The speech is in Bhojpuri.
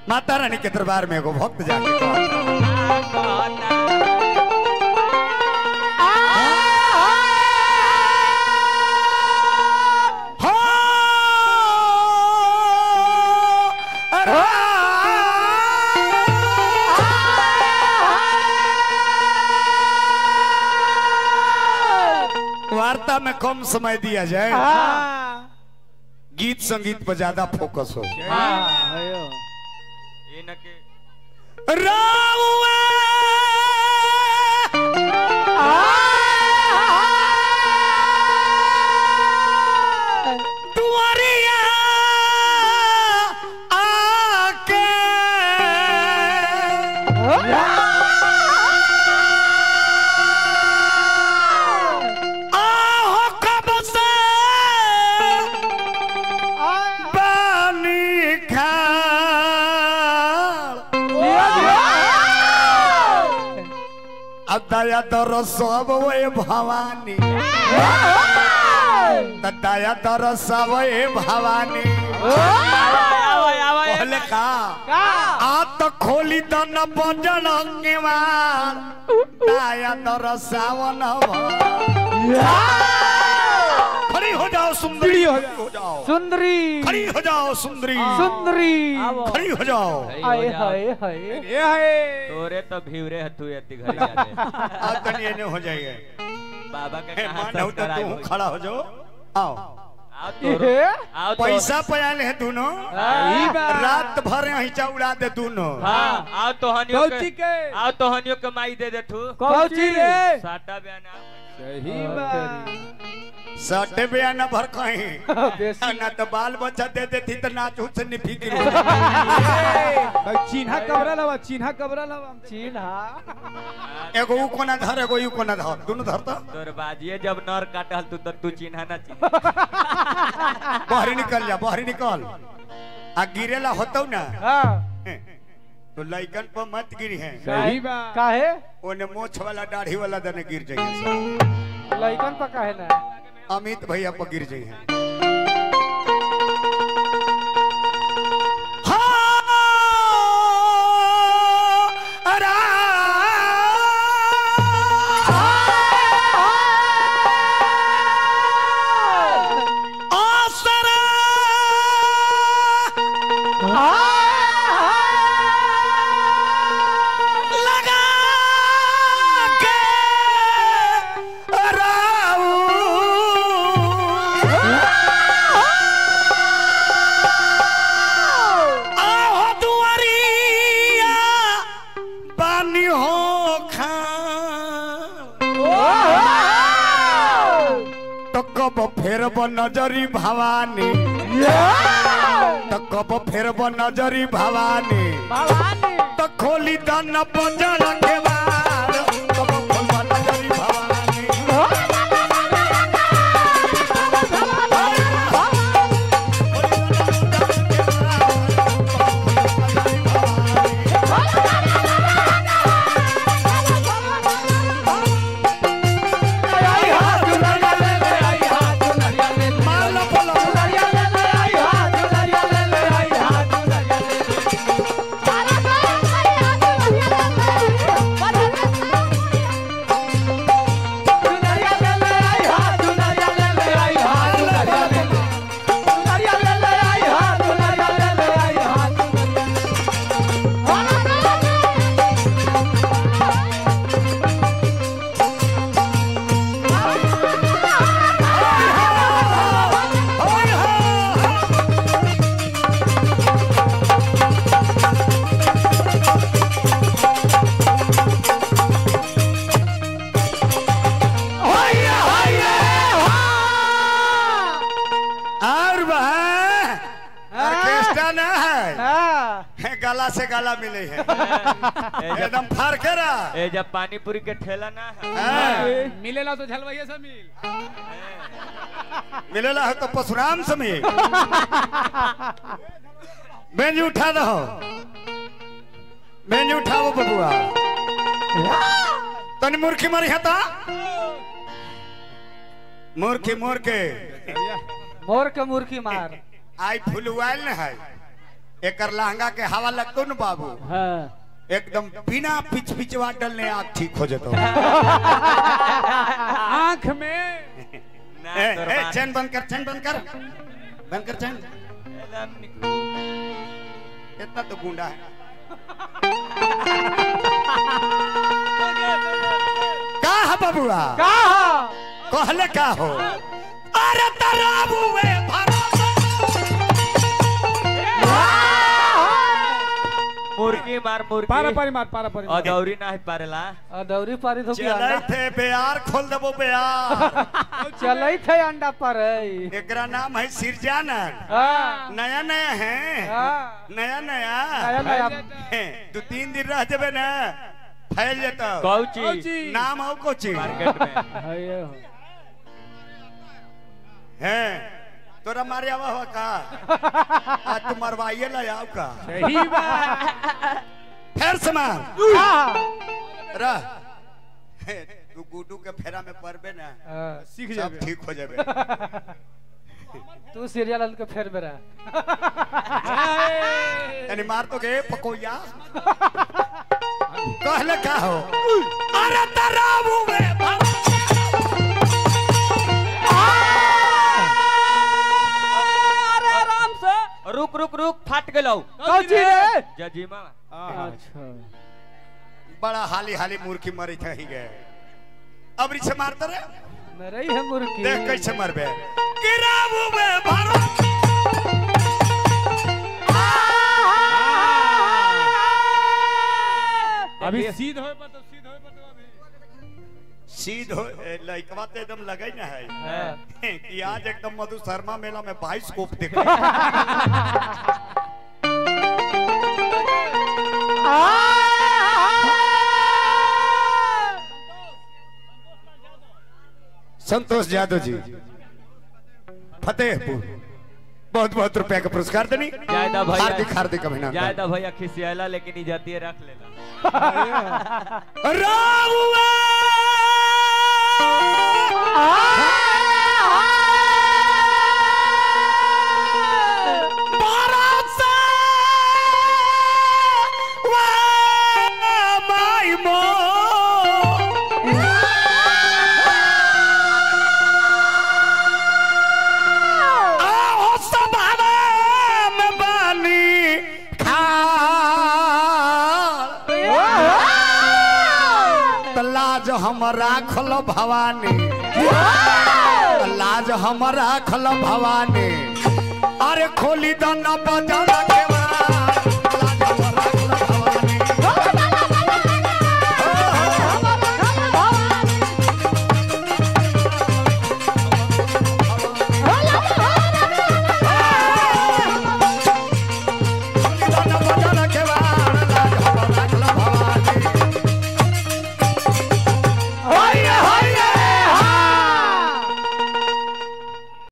माता रानी के दरबार में एगो भक्त जाके कहता वार्ता में कम समय दिया जाए, गीत संगीत पर ज्यादा फोकस हो। दुआरिया आके दया दर सब वे भवानी, दया दर सब वे भवानी बोले का आ तो खोली तो न बजन के मार दया दर सावन खड़ी हो जाओ सुंदरी, हो जाओ सुंदरी, खड़ी हो जाओ सुंदरी, सुंदरी खड़ी हो जाओ। हाय हाय हाय तोरे तो भीवरे हतु यति घरी जाते आज तनी एने हो जाएगा बाबा के मान हो तो तू खड़ा हो जाओ। आओ आओ तो पैसा पयाले है दोनों, रात भर यहीं उड़ा दे दोनों। हां आओ तो हनियो के आओ तो हनियो के माई दे दे तू कौची रे साटा बयाना सही बात सटे बयाना भर कहीं ना तो बाल बच्चा दे देती तो नाच से निफिकिर चिन्हा कबरा लवा, चिन्हा कबरा लवा, चिन्हा एगो ऊ कोना धर, एगो यू कोना धर, दोनों धर तो तोर बाजिए जब नर काटल तू चिन्हा ना चिन्ह बाहर निकल जा, बाहर निकल आ गिरेला होतो ना तो लइकन पर मत गिरी है। सही बात काहे ओने मोछ वाला दाढ़ी वाला दने गिर जाइए, लइकन पर काहे ना अमित भैया पर गिर जाइए। फेरब नजरी भवानी तो कब फेरब नजरी भवानी तो खोली दन बजन के बार कब खोलब नजरी भवानी गाला से गाला मिले है एकदम फर्क है। ए जब पानी पूरी के ठेला ना है मिलेला तो झलवाइए से मिलेला है तो परशुराम से मिल बेंज उठा दो, बेंज उठाओ बबुआ तनी मूर्खी मारी है ता मूर्खी मोर के मूर्खी मार आई फुलवाइल न है एकर लहंगा के हवा लगतो न बाबू एकदम बिना पिचवा डलने आँख ठीक हो जाता आँख में चैन बंद कर चैन बंद कर चैन इतना तो गुंडा है का है बबुआ कहले का हो अरे तराबू वे मुर्गी मार मुर्गी पारा पारी अदौरी ना है पारेला अदौरी पारी तो चलै थे बेयार खोल देबो बेयार चलै थे अंडा पर एकरा नाम है सिरजानन नया नया है नया दो तीन दिन रह जबे ना फैल जता कौची नाम हो कोची मार्केट में है तोरा मारे आवा हुआ का आज तू मरवाइए ला आओ का सही बात फिर से मार रह तू गुड्डू के फेरा में पड़बे ना सीख सब जाबे ठीक हो जाबे तू सीरियल के फेर में रह यानी मार तो गए पकोया कहले का हो अरे तराबू में रुक फाट गेलौ कौची रे जजीमा अच्छा बड़ा हाली मूर्खी मरी था ही गए अब रिछ मारता रे मेरे ही है मुर्गी देख कैसे मरबे गिराबू में भरो अभी सीध होए पर तो अभी सीध हो लइकवा तो एकदम लगे ना है कि आज एकदम मधु शर्मा मेला में 22 कोप देख संतोष यादव जी फतेहपुर बहुत रुपया का पुरस्कार देनी जायदा भैया हार्दिक अभिनंदन जायदा भैया खिसियाला लेकिन इज्जतिये रख लेला हमरा खल भवानी लाज हमरा खल भवानी अरे खोली दना बजा के